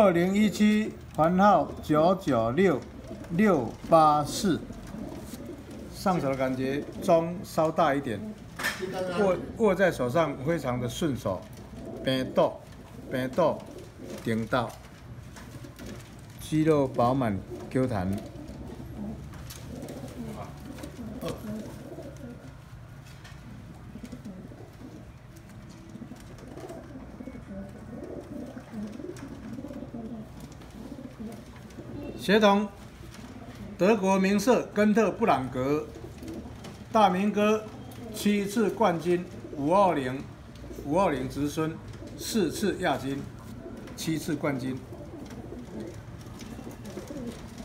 2017番号996684，上手的感觉中稍大一点，握在手上非常的顺手，平度顶到，肌肉饱满 Q 弹。协同德国名射根特布朗格，大明哥7次冠军，520直孙，4次亚军，7次冠军。